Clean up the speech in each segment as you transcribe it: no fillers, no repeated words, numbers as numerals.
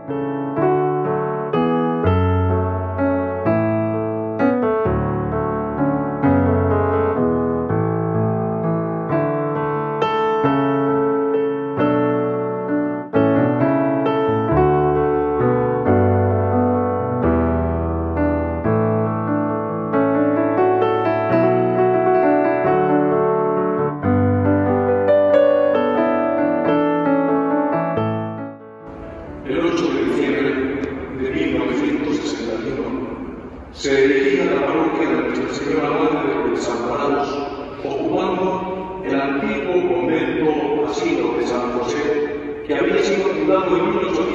Se erigía la parroquia de Nuestra Señora Madre de los Desamparados, ocupando el antiguo convento asilo de San José, que había sido fundado en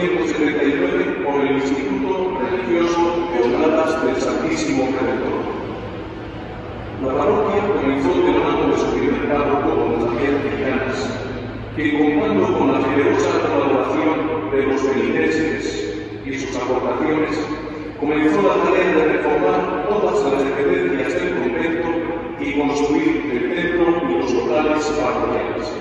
1879 por el Instituto Religioso de Oblatas del Santísimo Redentor. La parroquia comenzó de la mano de su primer párroco, don Javier Villanas, que contando con la generosa colaboración de los feligreses y sus aportaciones, comenzó la tarea de reformar todas las dependencias del convento y construir el templo y los locales parroquiales.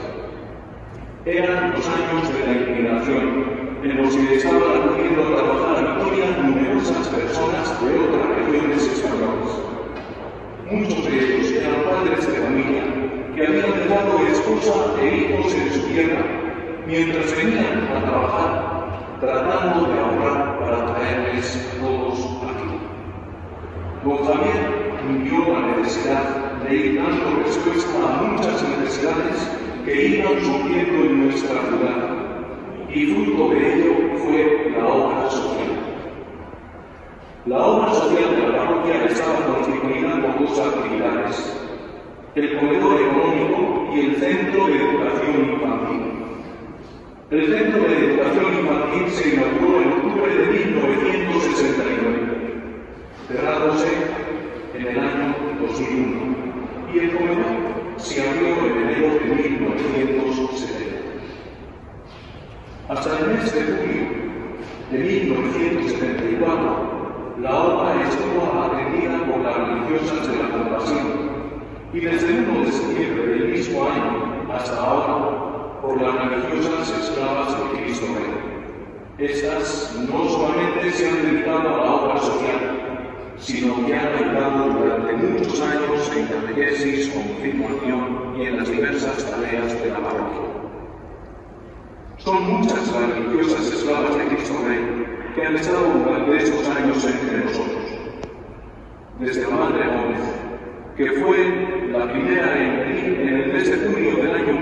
Eran los años de la Iluminación, en los que estaban acudiendo a trabajar a Vitoria numerosas personas de otras regiones españolas. Muchos de ellos eran padres de familia que habían dejado esposa e hijos en su tierra, mientras venían a trabajar, tratando de ahorrar para traerles a todos aquí. Don Javier vio la necesidad de ir dando respuesta a muchas necesidades que iban surgiendo en nuestra ciudad, y fruto de ello fue la obra social. La obra social de la parroquia estaba constituida por dos actividades: el comedor económico y el centro de educación infantil. El Centro de Educación Infantil se inauguró en octubre de 1969, cerrándose en el año 2001, y el comedor se abrió en enero de 1970. Hasta el mes de julio de 1974, la obra estuvo atendida por las religiosas de la Compasión, y desde el 1 de septiembre del mismo año hasta ahora, por las religiosas esclavas de Cristo Rey. Estas no solamente se han dedicado a la obra social, sino que han ayudado durante muchos años en catequesis, confirmación y en las diversas tareas de la parroquia. Son muchas las religiosas esclavas de Cristo Rey que han estado durante estos años entre nosotros. Desde la Madre Gómez, que fue la primera en el mes de junio del año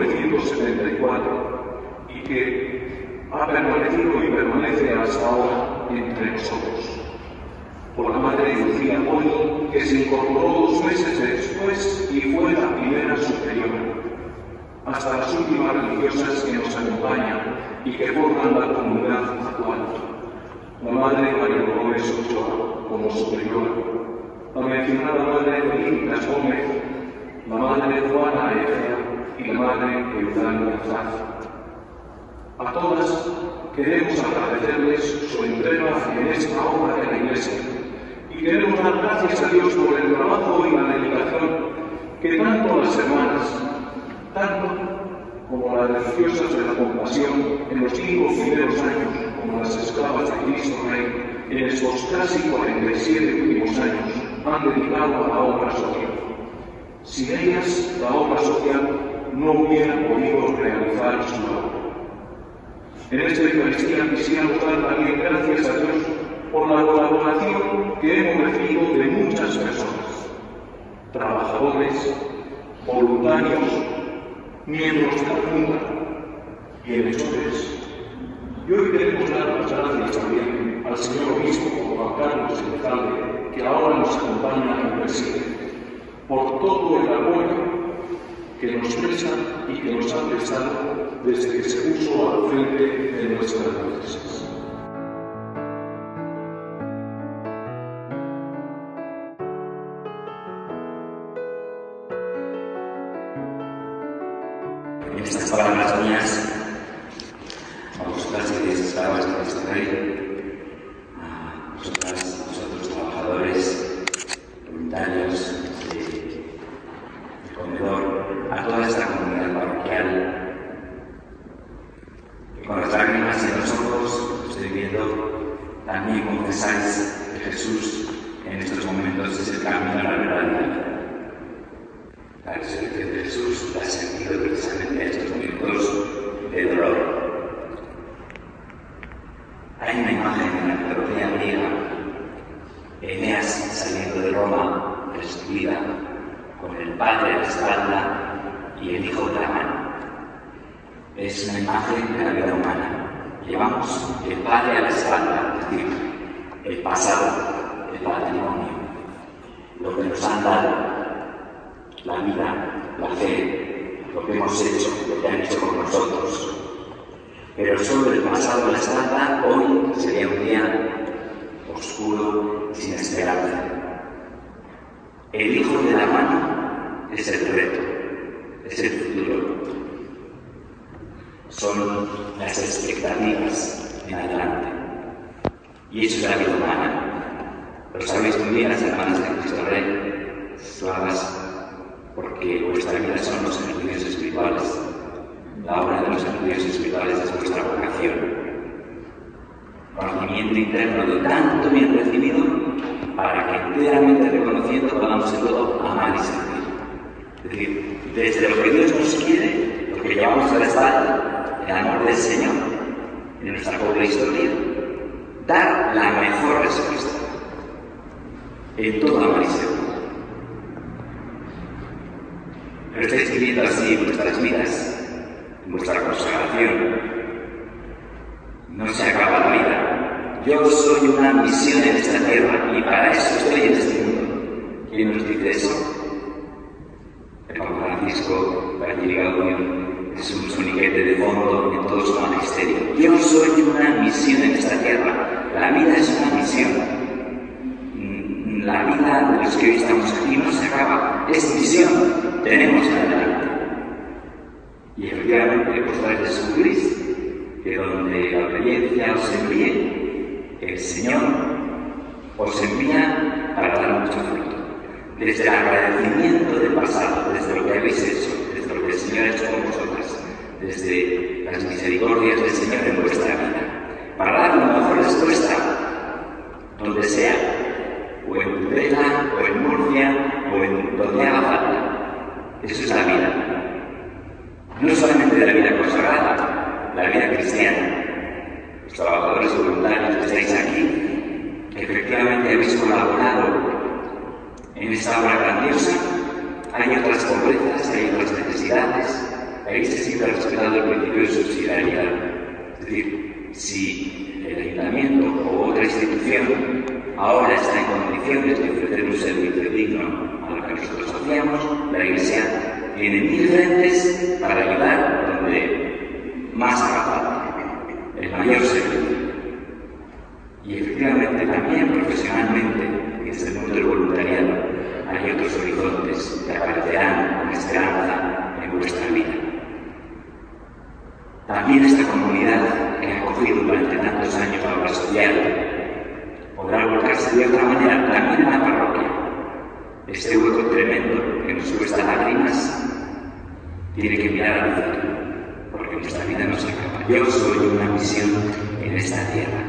1974 y que ha permanecido y permanece hasta ahora entre nosotros. Por la Madre Lucía Bono, que se incorporó 2 meses después y fue la primera superiora, hasta las últimas religiosas que nos acompañan y que forman la comunidad actual. La Madre María Dolores Ochoa como superiora, la mencionada Madre Felicitas Gómez, la Madre Juana Egea y la Madre Eudalina Zaz. A todas queremos agradecerles su entrega en esta obra de la Iglesia y queremos dar gracias a Dios por el trabajo y la dedicación que tanto las hermanas, tanto como las religiosas de la Compasión en los 5 primeros años, como las esclavas de Cristo Rey en estos casi 47 últimos años, han dedicado a la obra social. Sin ellas, la obra social no hubiera podido realizar su labor. En esta Eucaristía quisiéramos dar también gracias a Dios por la colaboración que hemos recibido de muchas personas, trabajadores, voluntarios, miembros de la Junta, bienhechores. Y hoy queremos dar las gracias también al señor obispo Juan Carlos Alcalde, que ahora nos acompaña en el preside, por todo el apoyo que nos presta y que nos ha prestado desde que se puso al frente de nuestras diócesis. En estas palabras mías, a vosotras y esclavas de Cristo Rey, a vosotras, a vosotros trabajadores, voluntarios del comedor, a toda esta comunidad parroquial, que con las lágrimas en los ojos estoy viendo también confesáis que Jesús en estos momentos es el camino a la verdad y la vida. La resurrección de Jesús da sentido precisamente a estos momentos de dolor. Hay una imagen en la mitología griega, Eneas saliendo de Roma, destruida, con el padre a la espalda y el hijo de la mano. Es una imagen de la vida humana. Llevamos el padre a la espalda, es decir, el pasado, el patrimonio, lo que nos han dado, la vida, la fe, lo que hemos hecho, lo que han hecho con nosotros. Pero solo el pasado a la espalda, hoy sería un día oscuro y sin esperanza. El hijo de la mano es el reto, es el futuro. Son las expectativas en adelante. Y eso es la vida humana. Lo sabéis muy bien las hermanas de Cristo Rey, esclavas, porque vuestra vida son los estudios espirituales. La obra de los estudios espirituales es vuestra vocación. Conocimiento interno de tanto bien recibido para que enteramente reconociendo podamos en todo amar y servir. Es decir, desde lo que Dios nos quiere, lo que llevamos a la espalda, el amor del Señor, en nuestra pobre historia, dar la mejor respuesta en todo amor y servir. Pero estáis viviendo así en vuestras vidas, en vuestra consagración. No se acaba la vida. Yo soy una misión en esta tierra y para eso estoy en este mundo. ¿Quién nos dice eso? El Papa Francisco, Fratelli Gaudium, es un soniquete de fondo en todo su magisterio. Yo soy una misión en esta tierra. La vida es una misión. La vida de los que hoy estamos aquí no se acaba. Es misión. Tenemos adelante. Y efectivamente, vosotros descubrís que donde la obediencia os envíe, el Señor os envía para dar mucho fruto. Desde el agradecimiento del pasado, desde lo que habéis hecho, desde lo que el Señor ha hecho con vosotras, desde las misericordias del Señor en vuestra vida, para dar una mejor respuesta donde sea, o en Tudela, o en Murcia, o en donde haga falta. Eso es la vida. No solamente de la vida consagrada, la vida cristiana. Los trabajadores voluntarios que estáis aquí, que efectivamente habéis colaborado en esta obra grandiosa, hay otras pobrezas, hay otras necesidades, ahí se sigue respetando el principio de subsidiariedad. Es decir, si el ayuntamiento o otra institución ahora está en condiciones de ofrecer un servicio digno a lo que nosotros hacíamos, la Iglesia tiene 1000 frentes para ayudar donde más haga falta, el mayor servicio. Y efectivamente también profesionalmente, desde el mundo del voluntariado, hay otros horizontes que aparecerán con esperanza en vuestra vida. También esta comunidad que ha acogido durante tantos años la obra social podrá volcarse de otra manera también en la parroquia. Este hueco tremendo que nos cuesta lágrimas tiene que mirar al futuro, porque nuestra vida no se acaba. Yo soy una misión en esta tierra.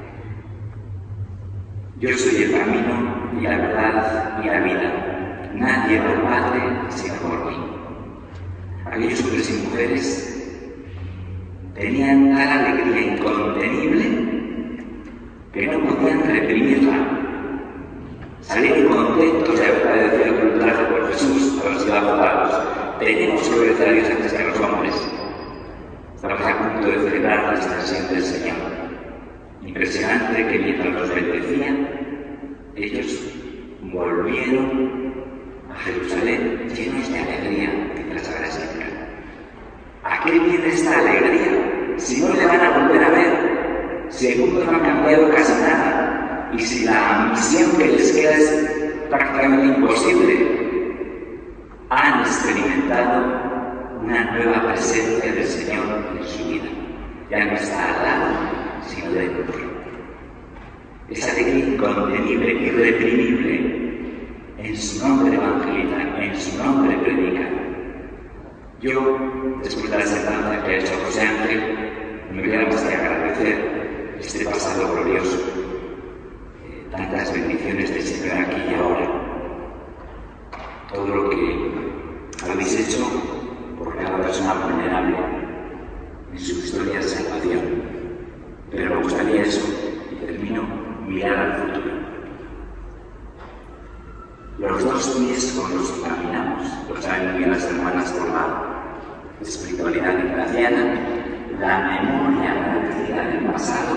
Yo soy el camino y la verdad y la vida. Nadie va al Padre sino por mí. Aquellos hombres y mujeres tenían tal alegría incontenible que no podían reprimirla. Salieron contentos de haber padecido el ultraje por Jesús a los ciudadanos. Tenemos que obedecer a Dios antes que a los hombres. Estamos a punto de celebrar la ascensión del Señor. Impresionante que mientras los bendecía, ellos volvieron a Jerusalén llenos de alegría, dice la Sagrada Escritura. ¿A qué viene esta alegría? Si no le van a volver a ver, si el mundo no ha cambiado casi nada, y si la misión que les queda es prácticamente imposible, han experimentado una nueva presencia del Señor en su vida. Ya no está al lado, sino dentro. Esa alegría incontenible, irreprimible, en su nombre evangelizan, en su nombre predican. Yo, después de la sentencia que ha hecho José Ángel, no me queda más que agradecer este pasado glorioso. tantas bendiciones del Señor aquí y ahora. Todo lo que habéis hecho por cada persona vulnerable en su historia de salvación. Pero me gustaría eso, y termino, mirar al futuro. Los dos pies con los que caminamos, lo saben muy bien las hermanas por la espiritualidad ignaciana, la memoria agradecida del pasado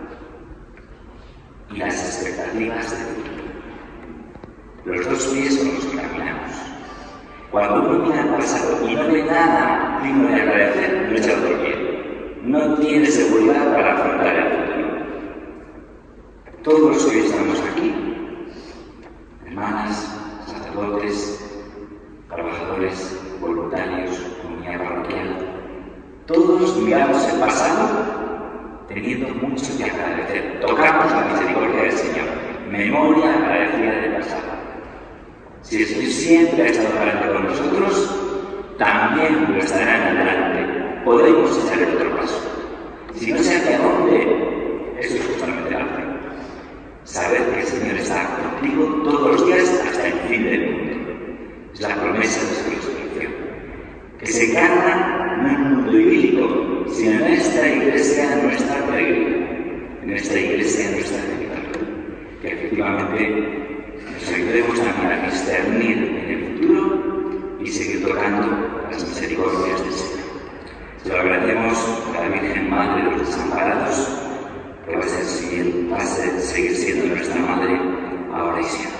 y las expectativas del futuro. Los dos pies con los que caminamos. Cuando uno mira al pasado y no ve nada digno de agradecer, no echa otro pie. No tiene seguridad para afrontar el futuro. Todos los que hoy estamos aquí, hermanas, sacerdotes, trabajadores, voluntarios, comunidad parroquial, todos miramos el pasado teniendo mucho que agradecer. Tocamos la misericordia del Señor. Memoria agradecida del pasado. Si Jesús siempre ha estado delante con nosotros, también lo estará en adelante. Podemos echar el otro paso. Si no sé hacia dónde, eso es justamente la fe. Saber que el Señor está contigo todos los días hasta el fin del mundo. Es la promesa de su resurrección, que se encarna no en un mundo idílico, sino en esta iglesia nuestra peregrina, en esta iglesia nuestra territorio, que efectivamente nos ayudemos a discernir en el futuro y seguir tocando las misericordias del Señor. Se lo agradecemos a la Virgen Madre de los Desamparados, que va a seguir siendo nuestra Madre ahora y siempre.